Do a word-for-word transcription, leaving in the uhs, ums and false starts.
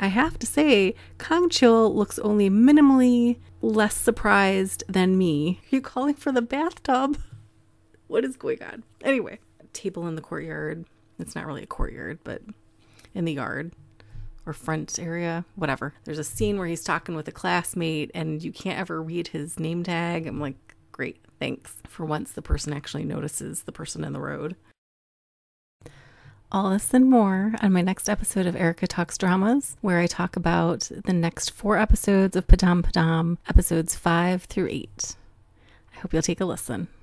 I have to say, Kang Chil looks only minimally less surprised than me. Are you calling for the bathtub? What is going on? Anyway, table in the courtyard. It's not really a courtyard, but in the yard or front area, whatever. There's a scene where he's talking with a classmate and you can't ever read his name tag. I'm like, great, thanks. For once, the person actually notices the person in the road. All this and more on my next episode of Erika Talks Dramas, where I talk about the next four episodes of Padam Padam, episodes five through eight. I hope you'll take a listen.